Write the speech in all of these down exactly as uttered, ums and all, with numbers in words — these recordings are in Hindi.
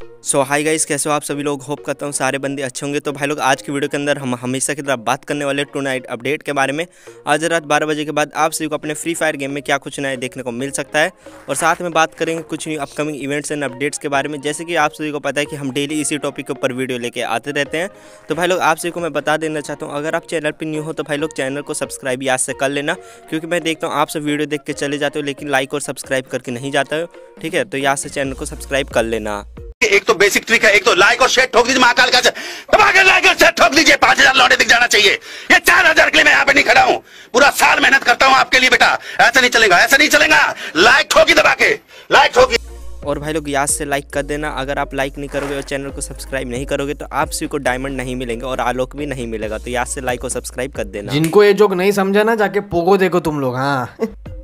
सो हाय गाइस, कैसे हो आप सभी लोग। होप करता हूँ सारे बंदे अच्छे होंगे। तो भाई लोग, आज की वीडियो के अंदर हम हमेशा की तरह बात करने वाले टू नाइट अपडेट के बारे में। आज रात बारह बजे के बाद आप सभी को अपने फ्री फायर गेम में क्या कुछ नया देखने को मिल सकता है, और साथ में बात करेंगे कुछ new upcoming events and updates के बारे में। जैसे कि आप सभी को पता है कि हम डेली इसी टॉपिक के ऊपर वीडियो लेके आते रहते हैं। तो भाई लोग, आप सभी को मैं बता देना चाहता हूँ, अगर आप चैनल पर न्यू हो तो भाई लोग चैनल को सब्सक्राइब याद से कर लेना, क्योंकि मैं देखता हूँ आप सब वीडियो देख के चले जाते हो लेकिन लाइक और सब्सक्राइब करके नहीं जाता हो। ठीक है, तो याद से चैनल को सब्सक्राइब कर लेना। एक तो बेसिक ट्रिक है, एक तो लाइक और शेयर ठोक दीजिए, महाकाल का दबाकर लाइक और शेयर ठोक दीजिए। पांच हजार लौटे दिख जाना चाहिए। ये चार हजार के लिए मैं यहाँ पे नहीं खड़ा हूँ, पूरा साल मेहनत करता हूँ आपके लिए बेटा। ऐसा नहीं चलेगा, ऐसा नहीं चलेगा। लाइक ठोकी दबा के, लाइक ठोकी। और भाई लोग, याद से लाइक कर देना। अगर आप लाइक नहीं करोगे और चैनल को सब्सक्राइब नहीं करोगे तो आप सभी को डायमंड नहीं मिलेंगे और आलोक भी नहीं मिलेगा। तो याद से लाइक और सब्सक्राइब कर देना। जिनको ये जोक नहीं समझा ना, जाके पोगो देखो तुम लोग। हाँ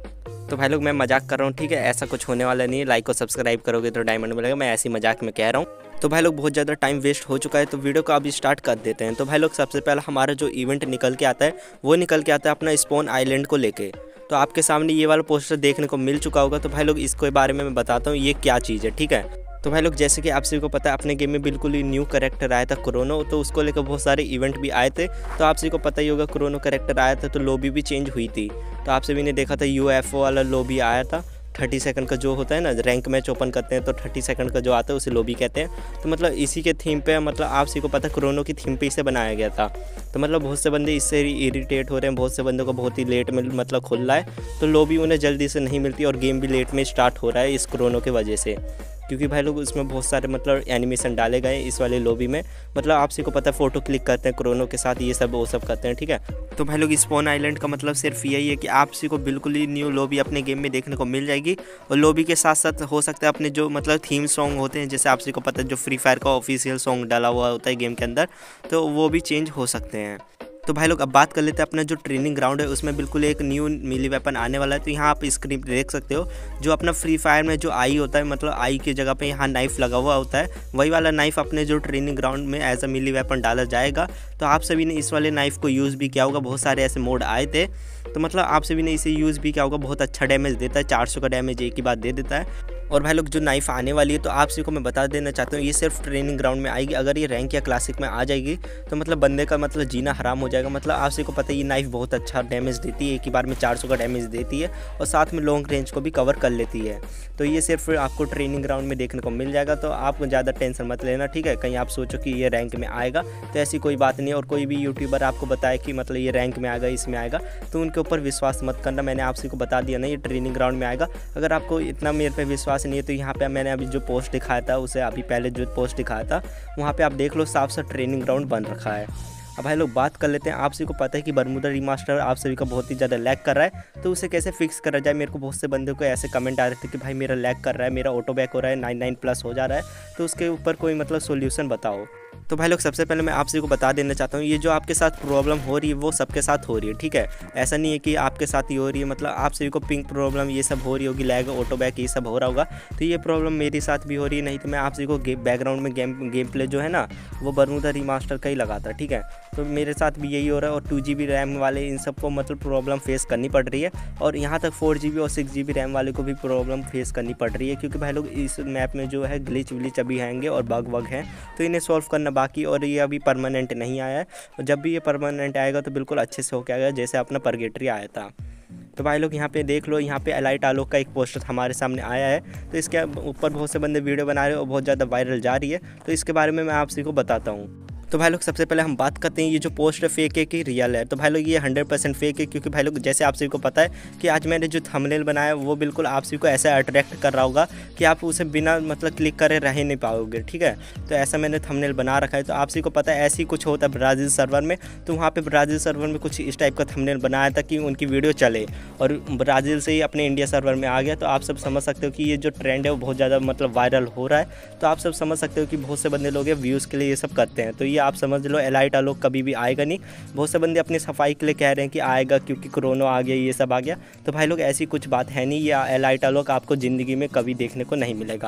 तो भाई लोग, मैं मजाक कर रहा हूँ, ठीक है। ऐसा कुछ होने वाला नहीं है। लाइक और सब्सक्राइब करोगे तो डायमंड मिलेगा, मैं ऐसी मजाक में कह रहा हूँ। तो भाई लोग, बहुत ज़्यादा टाइम वेस्ट हो चुका है, तो वीडियो को अभी स्टार्ट कर देते हैं। तो भाई लोग, सबसे पहले हमारा जो इवेंट निकल के आता है वो निकल के आता है अपना स्पॉन आइलैंड को लेके। तो आपके सामने ये वाला पोस्टर देखने को मिल चुका होगा। तो भाई लोग, इसके बारे में मैं बताता हूँ ये क्या चीज़ है, ठीक है। तो भाई लोग, जैसे कि आप सभी को पता है, अपने गेम में बिल्कुल ही न्यू कैरेक्टर आया था क्रोनो। तो उसको लेकर बहुत सारे इवेंट भी आए थे। तो आप सभी को पता ही होगा, क्रोनो कैरेक्टर आया था तो लॉबी भी चेंज हुई थी। तो आप सभी ने देखा था यूएफओ वाला लॉबी आया था। थर्टी सेकंड का जो होता है ना, रैंक मैच ओपन करते हैं तो थर्टी सेकंड का जो आता है उसे लॉबी कहते हैं। तो मतलब इसी के थीम पे, मतलब आप सभी को पता है क्रोनो की थीम पे इसे बनाया गया था। तो मतलब बहुत से बंदे इससे इरिटेट हो रहे हैं, बहुत से बंदों को बहुत ही लेट में मतलब खुल रहा है। तो लॉबी उन्हें जल्दी से नहीं मिलती और गेम भी लेट में स्टार्ट हो रहा है इस क्रोनो की वजह से, क्योंकि भाई लोग उसमें बहुत सारे मतलब एनिमेशन डाले गए इस वाले लॉबी में। मतलब आप सभी को पता है, फ़ोटो क्लिक करते हैं क्रोनो के साथ, ये सब वो सब करते हैं, ठीक है। तो भाई लोग, स्पॉन आइलैंड का मतलब सिर्फ यही है कि आप सभी को बिल्कुल ही न्यू लॉबी अपने गेम में देखने को मिल जाएगी। और लॉबी के साथ साथ हो सकता है अपने जो मतलब थीम सॉन्ग होते हैं, जैसे आप सभी को पता है जो फ्री फायर का ऑफिशियल सॉन्ग डाला हुआ होता है गेम के अंदर, तो वो भी चेंज हो सकते हैं। तो भाई लोग, अब बात कर लेते हैं अपना जो ट्रेनिंग ग्राउंड है, उसमें बिल्कुल एक न्यू मिली वेपन आने वाला है। तो यहाँ आप स्क्रीन पे देख सकते हो, जो अपना फ्री फायर में जो आई होता है, मतलब आई की जगह पे यहाँ नाइफ लगा हुआ होता है, वही वाला नाइफ अपने जो ट्रेनिंग ग्राउंड में एज अ मिली वेपन डाला जाएगा। तो आप सभी ने इस वाले नाइफ को यूज़ भी किया होगा, बहुत सारे ऐसे मोड आए थे। तो मतलब आप सभी ने इसे यूज़ भी किया होगा। बहुत अच्छा डैमेज देता है, चार सौ का डैमेज एक ही बात दे देता है। और भाई लोग, जो नाइफ आने वाली है तो आप सभी को मैं बता देना चाहता हूँ, ये सिर्फ ट्रेनिंग ग्राउंड में आएगी। अगर ये रैंक या क्लासिक में आ जाएगी तो मतलब बंदे का मतलब जीना हराम हो जाएगा। मतलब आप सभी को पता है ये नाइफ बहुत अच्छा डैमेज देती है, एक ही बार में चार सौ का डैमेज देती है और साथ में लॉन्ग रेंज को भी कवर कर लेती है। तो ये सिर्फ आपको ट्रेनिंग ग्राउंड में देखने को मिल जाएगा। तो आप ज़्यादा टेंशन मत लेना, ठीक है। कहीं आप सोचो कि ये रैंक में आएगा, तो ऐसी कोई बात नहीं। और कोई भी यूट्यूबर आपको बताए कि मतलब ये रैंक में आएगा, इसमें आएगा, तो उनके ऊपर विश्वास मत करना। मैंने आप सभी को बता दिया ना, ये ट्रेनिंग ग्राउंड में आएगा। अगर आपको इतना मेरे पे विश्वास नहीं है तो यहाँ पे मैंने अभी जो पोस्ट दिखाया था, उसे अभी पहले जो पोस्ट दिखाया था वहाँ पे आप देख लो, साफ साफ ट्रेनिंग ग्राउंड बन रखा है। अब भाई लोग, बात कर लेते हैं। आप सभी को पता है कि बरमूडा रीमास्टर आप सभी का बहुत ही ज़्यादा लैग कर रहा है, तो उसे कैसे फिक्स करा जाए। मेरे को बहुत से बंदों को ऐसे कमेंट आ रहे थे कि भाई मेरा लैग कर रहा है, मेरा ऑटो बैक हो रहा है, नाइन नाइन प्लस हो जा रहा है, तो उसके ऊपर कोई मतलब सोल्यूशन बताओ। तो भाई लोग, सबसे पहले मैं आप सभी को बता देना चाहता हूँ, ये जो आपके साथ प्रॉब्लम हो रही है वो सबके साथ हो रही है, ठीक है। ऐसा नहीं है कि आपके साथ ही हो रही है। मतलब आप सभी को पिंक प्रॉब्लम ये सब हो रही होगी, लैग, ऑटो बैक ये सब हो रहा होगा, तो ये प्रॉब्लम मेरे साथ भी हो रही है। नहीं तो मैं आप सभी को बैकग्राउंड में गेम गेम प्ले जो है ना, वो बरमूडा रीमास्टर का ही लगाता, ठीक है। तो मेरे साथ भी यही हो रहा है। और टू जी बी रैम वाले इन सबको मतलब प्रॉब्लम फेस करनी पड़ रही है, और यहाँ तक फोर जी बी और सिक्स जी बी रैम वाले को भी प्रॉब्लम फेस करनी पड़ रही है, क्योंकि भाई लोग इस मैप में जो है ग्लिच विलिच अभी आएंगे और बग वग हैं, तो इन्हें सॉल्व करना बाकी। और ये अभी परमानेंट नहीं आया है, और जब भी ये परमानेंट आएगा तो बिल्कुल अच्छे से होके आएगा, जैसे अपना परगेटरी आया था। तो भाई लोग, यहाँ पे देख लो, यहाँ पे एलाइट आलोक का एक पोस्टर हमारे सामने आया है। तो इसके ऊपर बहुत से बंदे वीडियो बना रहे हैं और बहुत ज़्यादा वायरल जा रही है। तो इसके बारे में मैं आप सभी को बताता हूँ। तो भाई लोग, सबसे पहले हम बात करते हैं ये जो पोस्ट फेक है कि रियल है। तो भाई लोग, ये हंड्रेड परसेंट फेक है, क्योंकि भाई लोग जैसे आप सभी को पता है कि आज मैंने जो थंबनेल बनाया वो बिल्कुल आप सभी को ऐसा अट्रैक्ट कर रहा होगा कि आप उसे बिना मतलब क्लिक करे रह ही नहीं पाओगे, ठीक है। तो ऐसा मैंने थंबनेल बना रखा है। तो आप सभी को पता है ऐसे ही कुछ होता है ब्राज़ील सर्वर में। तो वहाँ पे ब्राज़ील सर्वर में कुछ इस टाइप का थंबनेल बनाया था कि उनकी वीडियो चले, और ब्राज़ील से ही अपने इंडिया सर्वर में आ गया। तो आप सब समझ सकते हो कि ये जो ट्रेंड है वो बहुत ज़्यादा मतलब वायरल हो रहा है। तो आप सब समझ सकते हो कि बहुत से बंदे लोग व्यूज़ के लिए ये सब करते हैं। तो ये आप समझ लो, एलाइट आलोक कभी भी आएगा नहीं। बहुत से बंदे अपनी सफाई के लिए कह रहे हैं कि आएगा क्योंकि कोरोना आ गया, ये सब आ गया। तो भाई लोग, ऐसी कुछ बात है नहीं, ये एलाइट आलोक आपको ज़िंदगी में कभी देखने को नहीं मिलेगा।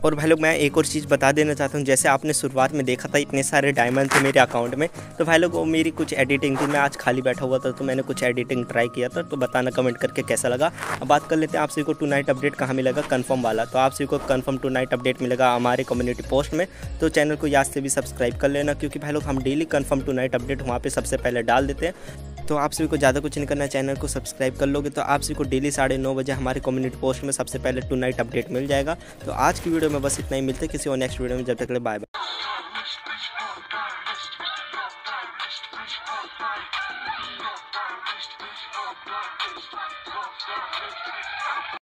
और भाई लोग मैं एक और चीज़ बता देना चाहता हूँ, जैसे आपने शुरुआत में देखा था इतने सारे डायमंड थे मेरे अकाउंट में, तो भाई लोग वो मेरी कुछ एडिटिंग थी, मैं आज खाली बैठा हुआ था तो मैंने कुछ एडिटिंग ट्राई किया था, तो बताना कमेंट करके कैसा लगा। अब बात कर लेते हैं आप सभी को टू नाइट अपडेट कहाँ मिलेगा, कन्फर्म वाला। तो आप सभी को कन्फर्म टू नाइट अपडेट मिलेगा हमारे कम्युनिटी पोस्ट में, तो चैनल को याद से भी सब्सक्राइब कर लेना, क्योंकि भाई लोग हम daily confirm tonight update वहाँ पर सबसे पहले डाल देते हैं। तो आप सभी को ज़्यादा कुछ नहीं करना है, चैनल को सब्सक्राइब कर लोगे तो आप सभी को डेली साढ़े नौ बजे हमारे कम्युनिटी पोस्ट में सबसे पहले टू नाइट अपडेट मिल जाएगा। तो आज की वीडियो में बस इतना ही, मिलते किसी और नेक्स्ट वीडियो में, जब तक के लिए बाय बाय।